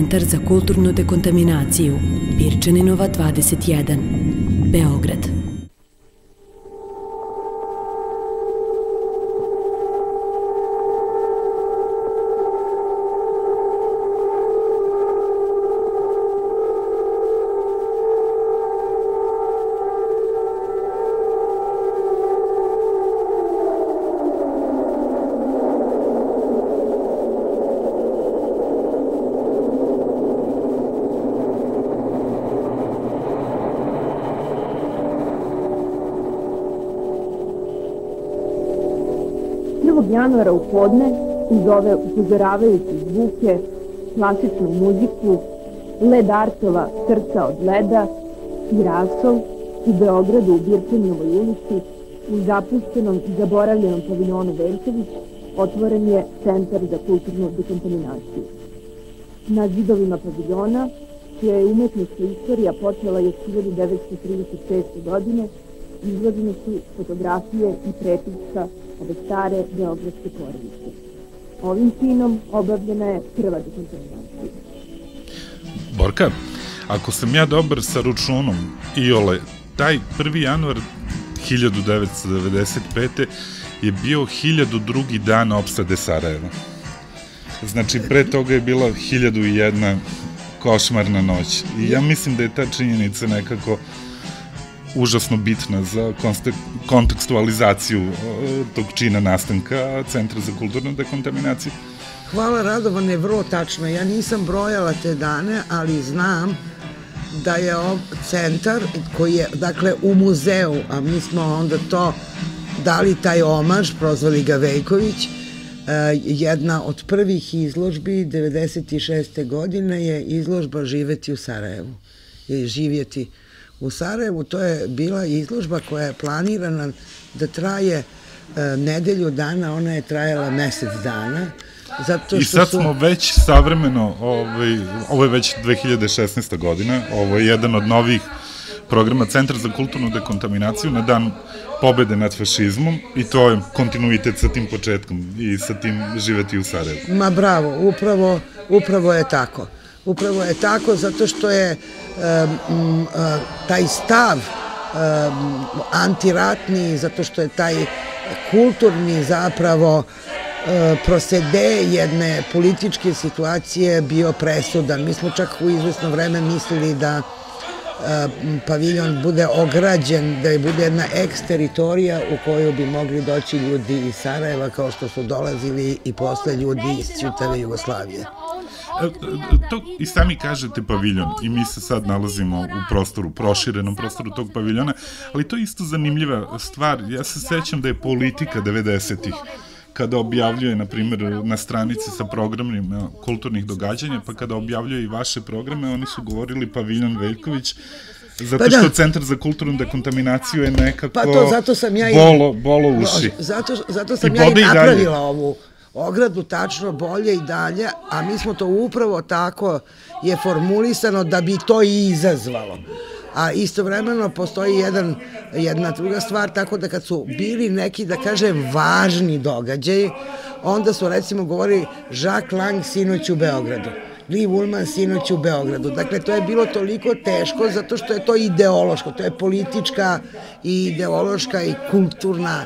Centar za kulturnu dekontaminaciju, Pirčaninova 21, Beograd. Januara u podne, uz ove upozoravajuće zvuke, klasičnu muziku, led artova Srca od leda i Rasov u Beogradu u Birčanovoj ulici, u zapuštenom i zaboravljenom paviljonu Veljković, otvoren je Centar za kulturnu dekontaminaciju. Na zidovima paviljona, čija je umetnička istorija počela još 1936. godine, izložene su fotografije i prepiska ove stare beogradske porodice. Ovim činom obavljena je prva dekontaminacija. Borka, ako sam ja dobar sa računom, iole, taj 1. januar 1995. je bio 1002. dan opsade Sarajeva. Znači, pre toga je bila 1001 košmarna noć. I ja mislim da je ta činjenica nekako užasno bitna za kontekstualizaciju tog čina nastanka Centra za kulturnu dekontaminaciju. Hvala, Radovane, vrlo tačno. Ja nisam brojala te dane, ali znam da je centar koji je, dakle, u muzeju, a mi smo onda to dali taj omaž, prozvali ga Veljković, jedna od prvih izložbi 96. godine je izložba Živeti u Sarajevu. Živjeti u Sarajevu, to je bila izložba koja je planirana da traje nedelju dana, ona je trajala mesec dana. I sad smo već savremeno, ovo je već 2016. godina, ovo je jedan od novih programa Centra za kulturnu dekontaminaciju na dan pobede nad fašizmom i to je kontinuitet sa tim početkom i sa tim Živeti u Sarajevu. Ma bravo, upravo je tako. Upravo je tako, zato što je taj stav antiratni, zato što je taj kulturni zapravo prosede jedne političke situacije bio presudan. Mi smo čak u izvesno vreme mislili da paviljon bude ograđen, da bude jedna eks-teritorija u koju bi mogli doći ljudi iz Sarajeva, kao što su dolazili i posle ljudi iz čitave Jugoslavije. To i sami kažete paviljon i mi se sad nalazimo u prostoru, proširenom prostoru tog paviljona, ali to je isto zanimljiva stvar. Ja se sećam da je Politika 90-ih kada objavljuje, na primjer, na stranici sa programima kulturnih događanja, pa kada objavljuje i vaše programe, oni su govorili paviljon Veljković, zato što Centar za kulturnu dekontaminaciju je nekako bolo uši. Zato sam ja i napravila ovu ogradu tačno bolje i dalje, a mi smo to upravo tako je formulisano da bi to i izazvalo. A istovremeno postoji jedna druga stvar, tako da kad su bili neki, da kažem, važni događaji, onda su recimo govorili Jacques Lang sinoć u Beogradu, Liv Ullmann sinoć u Beogradu. Dakle, to je bilo toliko teško zato što je to ideološko, to je politička i ideološka i kulturna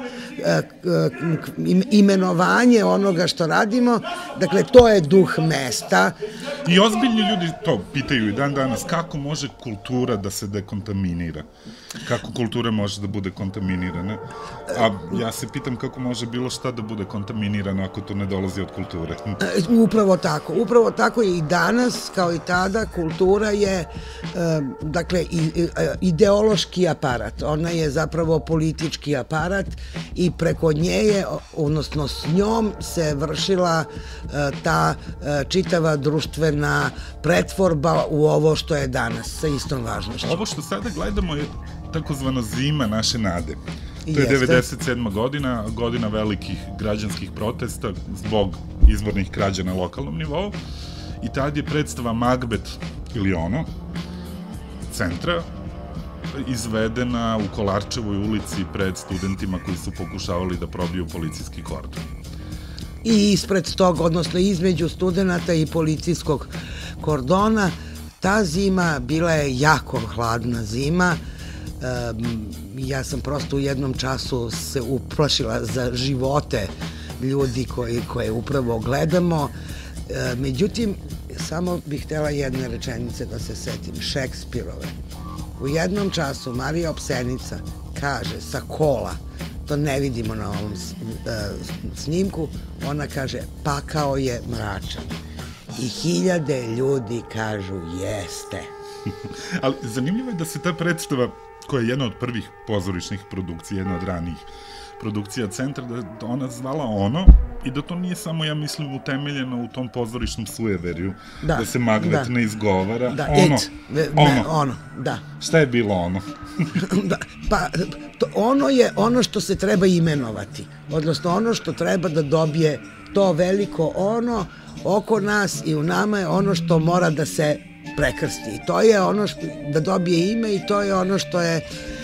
imenovanje onoga što radimo. Dakle, to je duh mesta. I ozbiljni ljudi to pitaju i dan danas, kako može kultura da se dekontaminira? Kako kultura može da bude kontaminirana? A ja se pitam kako može bilo šta da bude kontaminirano ako to ne dolazi od kulture. Upravo tako i danas, kao i tada, kultura je, dakle, ideološki aparat. Ona je zapravo politički aparat i preko nje je, odnosno s njom se vršila ta čitava društvena pretvorba u ovo što je danas, sa istom važnošću. Ovo što sada gledamo je takozvana zima naše nade. To je 97. godina, godina velikih građanskih protesta zbog izbornih krađa na lokalnom nivou i tad je predstava Magbet ili ono, centra, izvedena u Kolarčevoj ulici pred studentima koji su pokušavali da probiju policijski kordon. I ispred toga, odnosno između studenta i policijskog kordona. Ta zima bila je jako hladna zima. Ja sam prosto u jednom času se uplašila za živote ljudi koje upravo gledamo. Međutim, samo bih htjela jedne rečenice da se setim, Šekspirove. U jednom času Marija Opsenica kaže sa kola, to ne vidimo na ovom snimku, ona kaže pakao je mračan. I hiljade ljudi kažu jeste. Ali zanimljivo je da se ta predstava, koja je jedna od prvih pozorišnih produkcija, jedna od ranijih produkcija centra, da ona zvala Ono i da to nije samo, ja mislim, utemeljeno u tom pozorišnom sujeverju, da se Magvet ne izgovara. Ono. Šta je bilo ono? Pa, ono je ono što se treba imenovati, odnosno ono što treba da dobije to veliko ono oko nas i u nama je ono što mora da se prekrsti. I to je ono da dobije ime i to je ono što je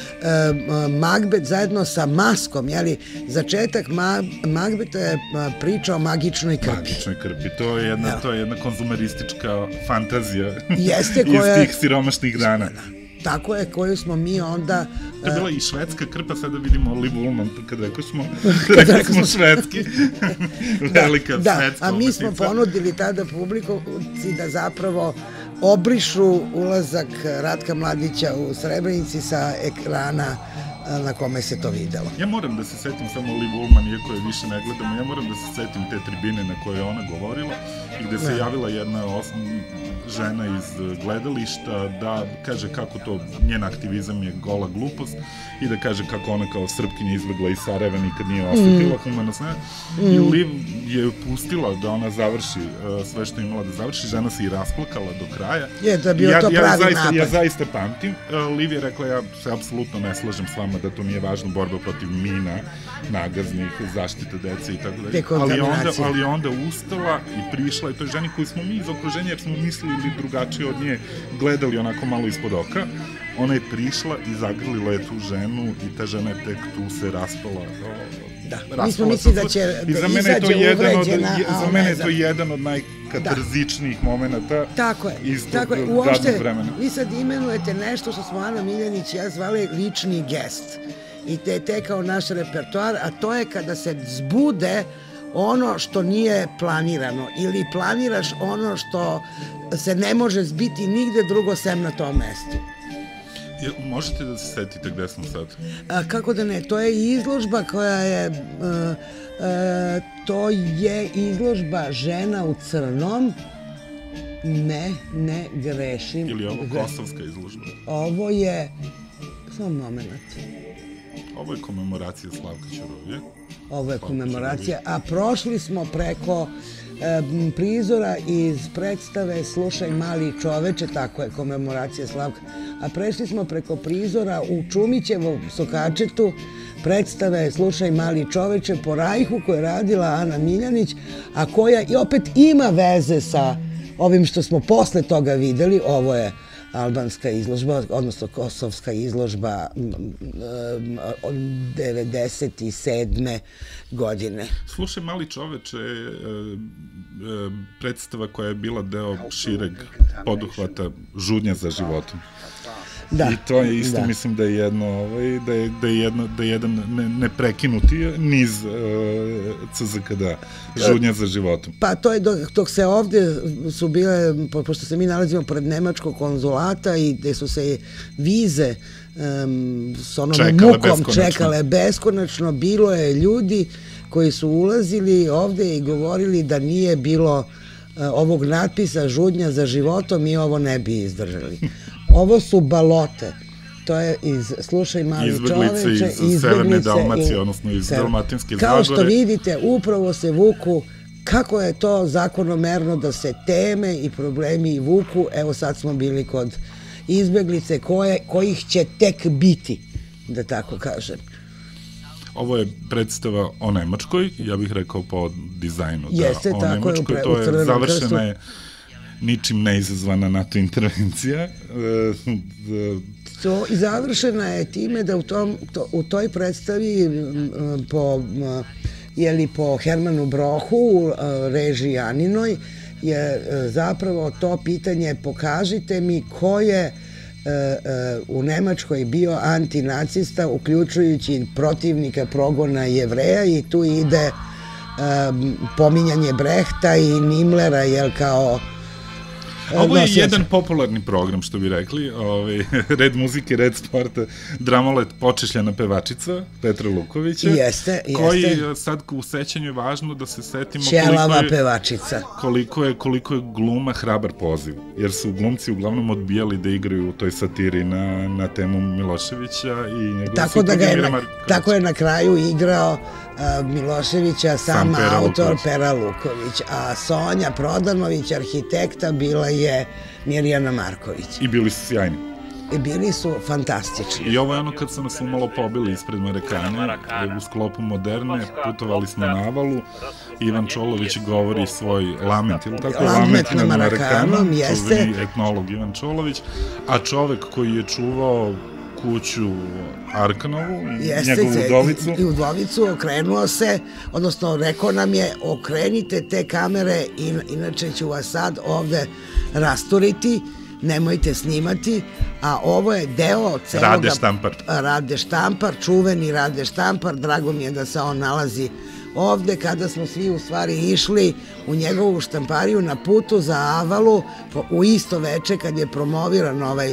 Magbet zajedno sa maskom, jeli, začetak Magbeta je priča o magičnoj krpi. Magičnoj krpi, to je jedna konzumeristička fantazija iz tih siromašnih dana. Tako je, koju smo mi onda... To je bila i švedska krpa, sada vidimo Liv Ullmann, kad rekao smo švedski, velika švedska. A mi smo ponudili tada publici da zapravo obrišu ulazak Ratka Mladića u Srebrenici sa ekrana na kome se to videlo. Ja moram da se setim samo Liv Ullmann, iako je više ne gledamo, ja moram da se setim te tribine na koje je ona govorila i gde se javila jedna žena iz gledališta da kaže kako to njen aktivizam je gola glupost i da kaže kako ona kao Srpkinja izbegla iz Sarajeva nikad nije osetila humanost. I Liv je pustila da ona završi sve što je imala da završi, žena se i rasplakala do kraja. Je, da bio to pravi napad. Ja zaista pamtim. Liv je rekla, ja se apsolutno ne slažem s vama da to nije važno, borba protiv mina, nagaznih, zaštita dece i tako dalje. Ali onda ustala i prišla i toj ženi koju smo mi iz okruženja, jer smo mislili drugačije od nje, gledali onako malo ispod oka, ona je prišla i zagrlila je tu ženu i ta žena je tek tu se raspala. Da, mi smo mislili da će da izađe uvređena. Za mene je to jedan od najkatarzičnijih momenta iz tog radnog vremena. Vi sad imenujete nešto što smo Ana Miljanić i ja zvali lični gest. I te je tekao naš repertoar, a to je kada se zbude ono što nije planirano ili planiraš ono što se ne može zbiti nigde drugo sem na tom mestu. Možete da se setite gde smo sad? Kako da ne, to je izložba koja je to je izložba Žena u crnom. Ne grešim. Ili je ovo kosovska izložba? Ovo je, samo moment. Ovo je komemoracija Slavka Ćuruvije. Ovo je komemoracija, a prošli smo preko prizora iz predstave Slušaj mali čoveče, tako je komemoracija Slavka, a prešli smo preko prizora u Čumićevom Sokačetu predstave Slušaj mali čoveče po Rajhu koju je radila Ana Miljanić, a koja i opet ima veze sa ovim što smo posle toga videli. Ovo je albanska izložba, odnosno kosovska izložba 97. godine. Slušaj mali čoveče je predstava koja je bila deo šireg poduhvata Žudnja za životom. I to je isto, mislim da je jedan neprekinuti niz CZKD, Žudnja za životom. Pa to je dok se ovde su bile, pošto se mi nalazimo pored nemačkog konzulata i gde su se vize s onom mukom čekale beskonačno, bilo je ljudi koji su ulazili ovde i govorili da nije bilo ovog natpisa Žudnja za životom mi ovo ne bi izdržali. Ovo su balote. To je iz Slušaj mali čoveče. Izbeglice iz Severne Dalmacije, odnosno iz Dalmatinske Zagore. Kao što vidite, upravo se vuku, kako je to zakonomerno da se teme i problemi vuku. Evo sad smo bili kod izbeglice kojih će tek biti, da tako kažem. Ovo je predstava o Nemačkoj, ja bih rekao po dizajnu. Jeste, tako je, to je završena je ničim neizazvana NATO intervencija. I završena je time da u toj predstavi po Hermanu Brohu, režiji Aninoj, je zapravo to pitanje pokažite mi ko je u Nemačkoj bio antinacista, uključujući protivnika progona Jevreja, i tu ide pominjanje Brehta i Nimlera, jel kao... Ovo je jedan popularni program, što bi rekli, red muzike, red sporta, Dramolet Počešljana pevačica, Petra Lukovića. Jeste. Koji sad u sećanju je važno da se setimo Ćelava pevačica. Koliko je gluma hrabar poziv, jer su glumci uglavnom odbijali da igraju u toj satiri na temu Miloševića i njegov supruga Mira Marković. Tako je na kraju igrao Miloševića sam autor Pera Luković, a Sonja Prodanović, arhitekta, bila je Mirjana Marković. I bili su sjajni. I bili su fantastični. I ovo je ono kad su nas umalo pobili ispred Marekane, u sklopu Moderne, putovali smo na Avalu, Ivan Čolović govori svoj lament, ili tako? Lament na Marakanom, jeste. Čuveni etnolog Ivan Čolović, a čovek koji je čuvao kuću Arkanovu i njegovu udovicu. I udovicu okrenuo se, odnosno rekao nam je okrenite te kamere, inače ću vas sad ovde rasturiti, nemojte snimati, a ovo je deo celoga... Rade Štampar. Rade Štampar, čuveni Rade Štampar, drago mi je da se on nalazi ovde, kada smo svi u stvari išli u njegovu štampariju na putu za Avalu, u isto veče kad je promoviran ovaj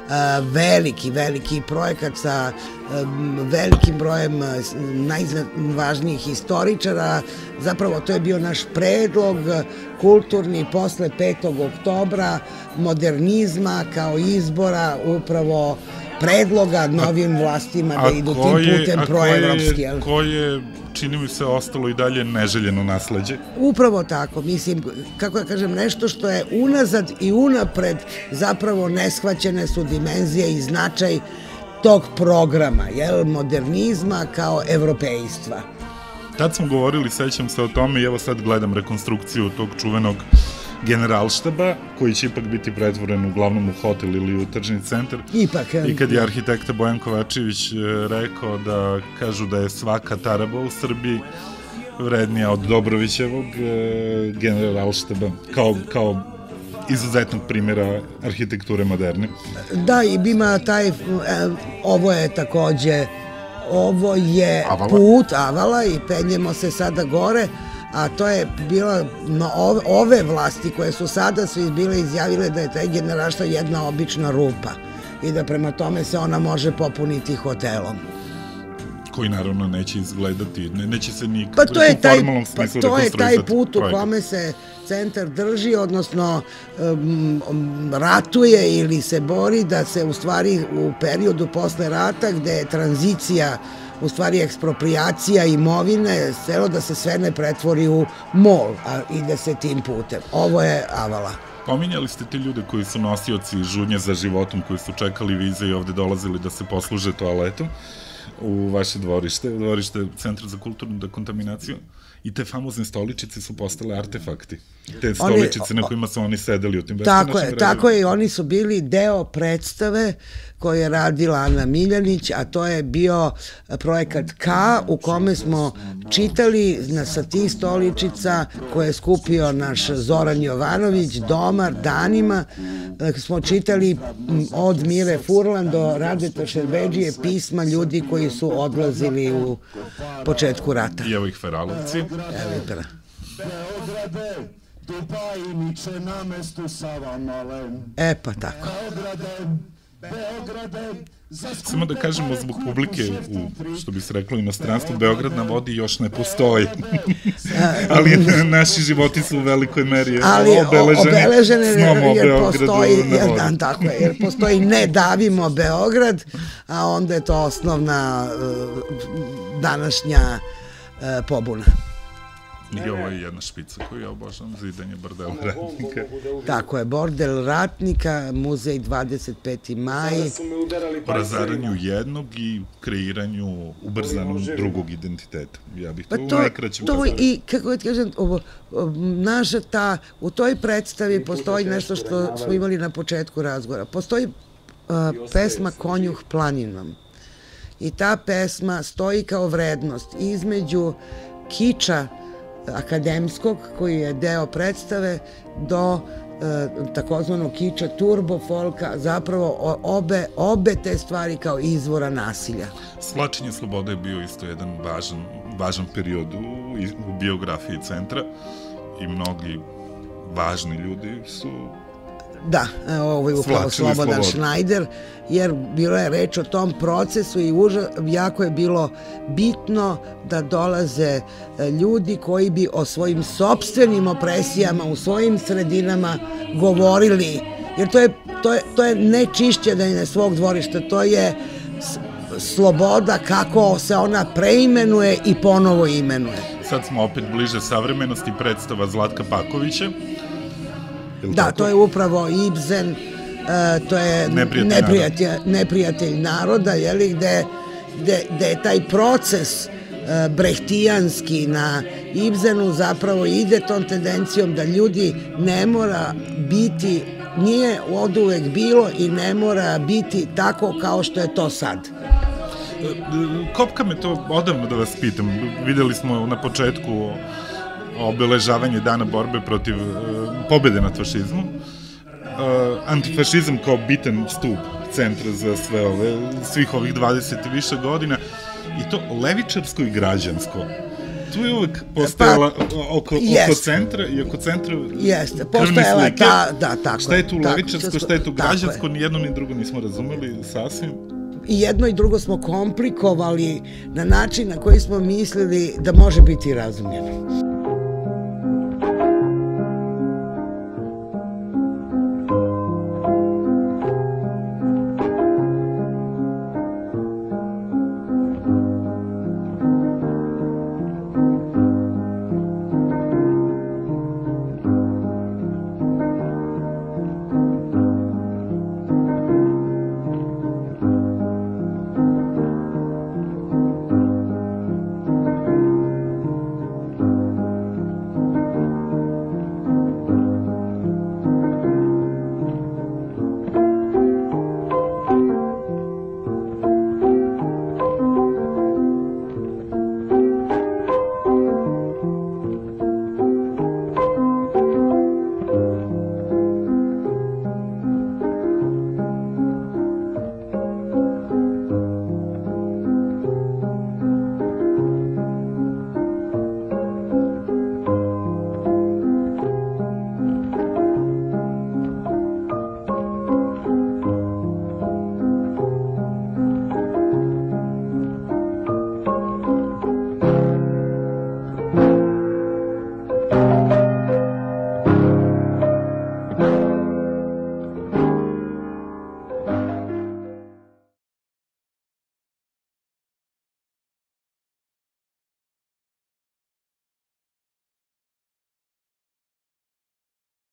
veliki projekat sa velikim brojem najvažnijih historičara. Zapravo to je bio naš predlog kulturni posle 5. oktobra, modernizma kao izbora upravo predloga novim vlastima da idu tim putem proevropski. Ko je, čini mi se, ostalo i dalje neželjeno nasleđe? Upravo tako, mislim, kako ja kažem, nešto što je unazad i unapred zapravo neshvaćene su dimenzije i značaj tog programa, modernizma kao evropejstva. Tad smo govorili, sećam se o tome, i evo sad gledam rekonstrukciju tog čuvenog Generalštaba, koji će ipak biti pretvoren uglavnom u hotel ili u tržni centar. Ipak. I kad je arhitekta Bojan Kovačević rekao da kažu da je svaka taraba u Srbiji vrednija od Dobrovićevog Generalštaba, kao izuzetnog primjera arhitekture moderne. Da, i ima taj, ovo je takođe, ovo je put Avala i penjemo se sada gore, a to je bila ove vlasti koje su sada su bile izjavile da je taj Generalštab jedna obična rupa i da prema tome se ona može popuniti hotelom. Koji naravno neće izgledati, neće se ni u formalnom smislu rekonstruisati. To je taj put u kome se centar drži, odnosno ratuje ili se bori da se u stvari u periodu posle rata gde je tranzicija, u stvari ekspropriacija imovine, celo da se sve ne pretvori u mol, a ide se tim putem. Ovo je Avala. Pominjali ste te ljude koji su nosioci žudnje za životom, koji su čekali vize i ovde dolazili da se posluže toaletom u vaše dvorište Centra za kulturnu dekontaminaciju, i te famozne stoličice su postale artefakti. Te stoličice na kojima su oni sedeli u tim beskonačnim vremena. Tako je, oni su bili deo predstave koju je radila Ana Miljanić, a to je bio projekat K, u kome smo čitali sa tih stoličica koje je skupio naš Zoran Jovanović, domar, danima, smo čitali od Mire Furlan do Radeta Šerbedžije pisma ljudi koji su odlazili u početku rata. I evo ih Feralovci. Evo ih Feralovci. E pa tako. Samo da kažemo zbog publike u, što bi se reklo, inostranstvu, Beograd na vodi još ne postoji. Ali naši životi su u velikoj meri obeleženi snom o Beogradu na vodi. Tako je, jer postoji Ne davimo Beograd, a onda je to osnovna današnja pobuna. I ovo je jedna špica koju ja obožavam, zidanje Bordela ratnika. Tako je, Bordel ratnika, muzej 25. maj. O razaranju jednog i kreiranju ubrzanom drugog identiteta. Ja bih to u najkraćem kazao. I, kako ti kažem, naša ta, u toj predstavi postoji nešto što smo imali na početku razgovora. Postoji pesma Konjuh planinom. I ta pesma stoji kao vrednost između kiča akademskog, koji je deo predstave, do takozvanog kiča turbo folka, zapravo obe te stvari kao izvora nasilja. Svlačenje slobode je bio isto jedan važan period u biografiji centra i mnogi važni ljudi su da, upravo Slobodan Šnajder, jer bilo je reč o tom procesu i jako je bilo bitno da dolaze ljudi koji bi o svojim sopstvenim opresijama u svojim sredinama govorili, jer to je ne čišćenje svog dvorišta, to je sloboda kako se ona preimenuje i ponovo imenuje. Sad smo opet bliže savremenosti, predstava Zlatka Pakovića. Da, to je upravo Ibsen, to je neprijatelj naroda, gde je taj proces brehtijanski na Ibsenu zapravo ide tom tendencijom da ljudi ne mora biti, nije oduvek bilo i ne mora biti tako kao što je to sad. Kopka me to odavno da vas pitam. Videli smo na početku obeležavanje dana borbe protiv pobede nad fašizmom. Antifašizam kao bitan stup centra za svih ovih 20 i više godina. I to levičarsko i građansko. Tu je uvek postojala oko centra i oko centra krvne slike. Šta je tu levičarsko, šta je tu građansko, ni jedno ni drugo nismo razumeli sasvim. I jedno i drugo smo komplikovali na način na koji smo mislili da može biti razumljeno.